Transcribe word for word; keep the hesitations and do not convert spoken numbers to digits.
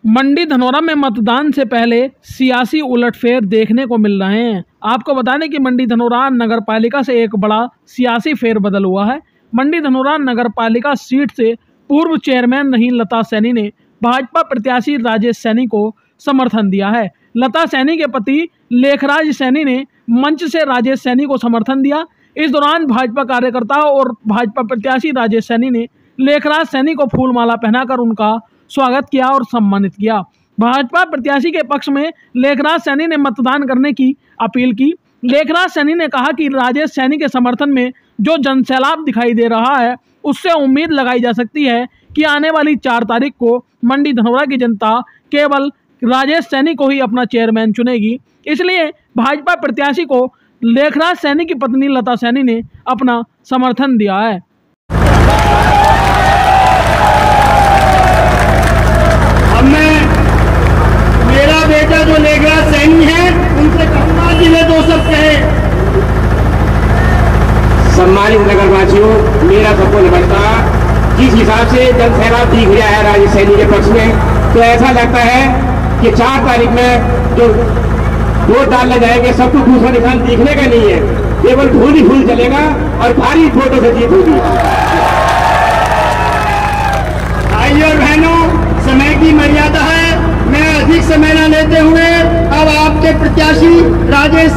मंडी धनौरा में मतदान से पहले सियासी उलटफेर देखने को मिल रहे हैं। आपको बता दें कि मंडी धनौरा नगर पालिका से एक बड़ा सियासी फेरबदल हुआ है। मंडी धनौरा नगर पालिका सीट से पूर्व चेयरमैन रही लता सैनी ने भाजपा प्रत्याशी राजेश सैनी को समर्थन दिया है। लता सैनी के पति लेखराज सैनी ने मंच से राजेश सैनी को समर्थन दिया। इस दौरान भाजपा कार्यकर्ताओं और भाजपा प्रत्याशी राजेश सैनी ने लेखराज सैनी को फूलमाला पहनाकर उनका स्वागत किया और सम्मानित किया। भाजपा प्रत्याशी के पक्ष में लेखराज सैनी ने मतदान करने की अपील की। लेखराज सैनी ने कहा कि राजेश सैनी के समर्थन में जो जनसैलाब दिखाई दे रहा है, उससे उम्मीद लगाई जा सकती है कि आने वाली चार तारीख को मंडी धनौरा की जनता केवल राजेश सैनी को ही अपना चेयरमैन चुनेगी। इसलिए भाजपा प्रत्याशी को लेखराज सैनी की पत्नी लता सैनी ने अपना समर्थन दिया है। अब मैं मेरा बेटा जो लेखराज सैनी है उनसे कहूंगा कि वे दो सब कहे। सम्मानित नगरवासियों, मेरा सपोर्ट बनता जिस हिसाब से जनसैलाब दिख रहा है राजेश सैनी के पक्ष में, तो ऐसा लगता है कि चार तारीख में जो वोट डालने जाएंगे सबको दूसरा निशान दिखने का नहीं है, केवल फूल ही फूल चलेगा और भारी वोटों से जीत होगी। भाइयों और बहनों, समय की मर्यादा है। मैं अधिक समय न लेते हुए अब आपके प्रत्याशी राजेश